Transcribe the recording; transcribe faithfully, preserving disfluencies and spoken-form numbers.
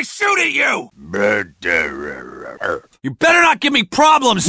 I shoot at you! You better not give me problems!